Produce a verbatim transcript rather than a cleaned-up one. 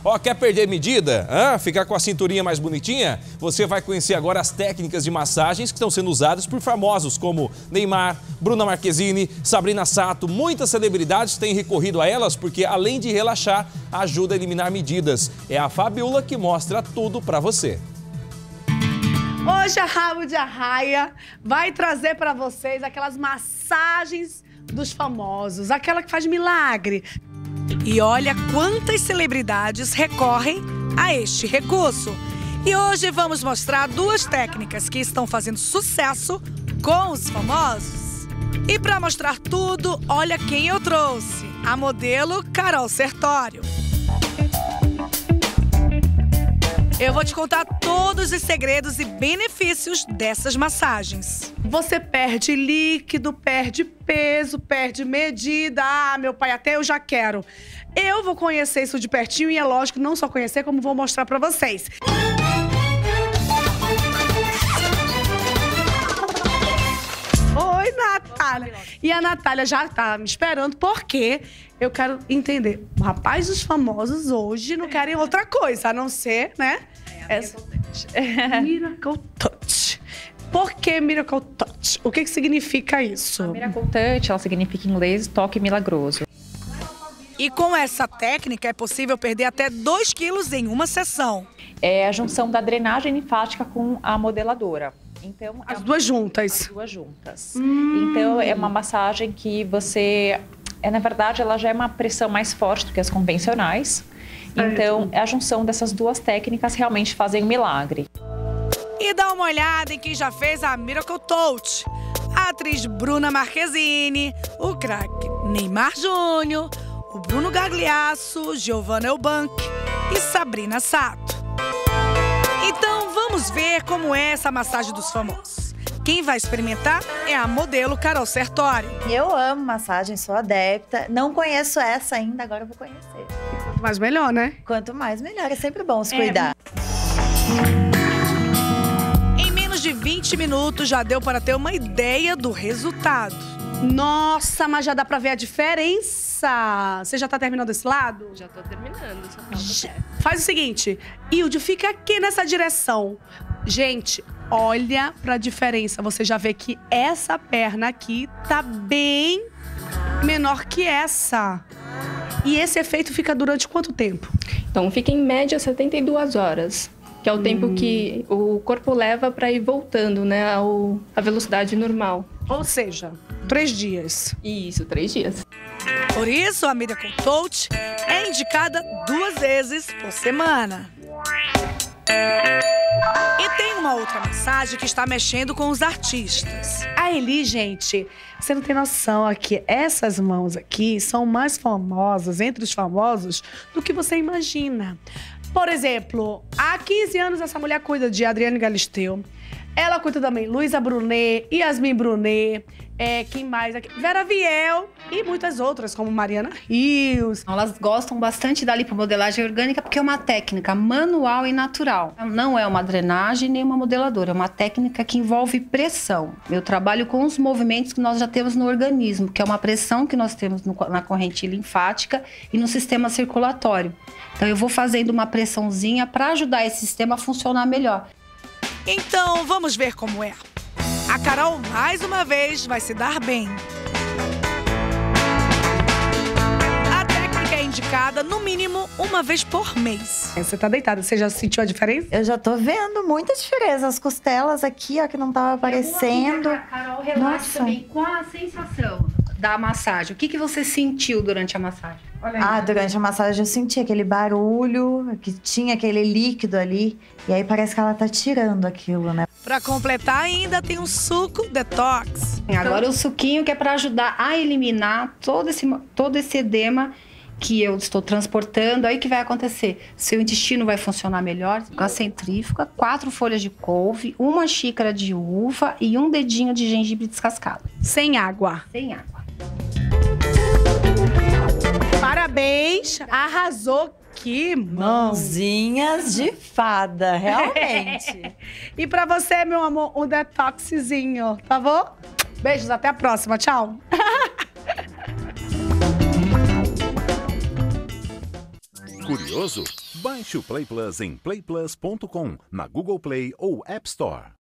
Ó, quer perder medida? Hã? Ficar com a cinturinha mais bonitinha? Você vai conhecer agora as técnicas de massagens que estão sendo usadas por famosos como Neymar, Bruna Marquezine, Sabrina Sato. Muitas celebridades têm recorrido a elas porque, além de relaxar, ajuda a eliminar medidas. É a Fabiola que mostra tudo pra você. Hoje a Rabo de Arraia vai trazer pra vocês aquelas massagens dos famosos, aquela que faz milagre. E olha quantas celebridades recorrem a este recurso. E hoje vamos mostrar duas técnicas que estão fazendo sucesso com os famosos. E para mostrar tudo, olha quem eu trouxe. A modelo Carol Sertório. Eu vou te contar todos os segredos e benefícios dessas massagens. Você perde líquido, perde peso, perde medida. Ah, meu pai, até eu já quero. Eu vou conhecer isso de pertinho e é lógico, não só conhecer, como vou mostrar pra vocês. Oi, Natália. E a Natália já tá me esperando porque eu quero entender. O rapaz dos famosos hoje não querem outra coisa, a não ser, né? É, Essa... Miracle Touch. Por que Miracle Touch? O que que significa isso? A Miracle Touch, ela significa em inglês toque milagroso. E com essa técnica é possível perder até dois quilos em uma sessão. É a junção da drenagem linfática com a modeladora. Então, As é duas juntas. As duas juntas. Hum. Então, é uma massagem que você... É, na verdade, ela já é uma pressão mais forte do que as convencionais. Então, a junção dessas duas técnicas realmente fazem um milagre. E dá uma olhada em quem já fez a Miracle Touch. A atriz Bruna Marquezine, o craque Neymar Júnior, o Bruno Gagliasso, Giovanna Eubank e Sabrina Sato. Então, vamos ver como é essa massagem dos famosos. Quem vai experimentar é a modelo Carol Sertório. Eu amo massagem, sou adepta. Não conheço essa ainda, agora eu vou conhecer. Quanto mais melhor, né? Quanto mais, melhor. É sempre bom se cuidar. Em menos de vinte minutos já deu para ter uma ideia do resultado. Nossa, mas já dá pra ver a diferença. Você já tá terminando esse lado? Já tô terminando, só falta. Faz o seguinte, Hilde, fica aqui nessa direção. Gente, olha pra diferença. Você já vê que essa perna aqui tá bem menor que essa. E esse efeito fica durante quanto tempo? Então fica em média setenta e duas horas, que é o hum. tempo que o corpo leva para ir voltando, né, ao, à velocidade normal. Ou seja, três dias. Isso, três dias. Por isso, a Miracle Touch é indicada duas vezes por semana. E tem uma outra massagem que está mexendo com os artistas. A Eli, gente, você não tem noção aqui. Essas mãos aqui são mais famosas, entre os famosos, do que você imagina. Por exemplo, há quinze anos essa mulher cuida de Adriane Galisteu. Ela cuida também Luísa Brunet, Yasmin Brunet, é, quem mais aqui? Vera Viel e muitas outras, como Mariana Rios. Elas gostam bastante da lipomodelagem orgânica porque é uma técnica manual e natural. Não é uma drenagem nem uma modeladora, é uma técnica que envolve pressão. Eu trabalho com os movimentos que nós já temos no organismo, que é uma pressão que nós temos no, na corrente linfática e no sistema circulatório. Então eu vou fazendo uma pressãozinha para ajudar esse sistema a funcionar melhor. Então, vamos ver como é. A Carol, mais uma vez, vai se dar bem. A técnica é indicada, no mínimo, uma vez por mês. Você tá deitada, você já sentiu a diferença? Eu já tô vendo muita diferença. As costelas aqui, ó, que não tava aparecendo. A Carol, relaxa Nossa. também com a sensação da massagem. O que, que você sentiu durante a massagem? Olha aí. Ah, durante a massagem eu senti aquele barulho, que tinha aquele líquido ali. E aí parece que ela tá tirando aquilo, né? Pra completar ainda, tem um suco detox. Agora o suquinho que é para ajudar a eliminar todo esse, todo esse edema que eu estou transportando. Aí o que vai acontecer? Seu intestino vai funcionar melhor. Com a centrífuga, quatro folhas de couve, uma xícara de uva e um dedinho de gengibre descascado. Sem água. Sem água. Parabéns, arrasou. Que mãozinhas de fada, realmente. E pra você, meu amor, um detoxzinho, tá bom? Beijos, até a próxima, tchau. Curioso? Baixe o Play Plus em play plus ponto com, na Google Play ou App Store.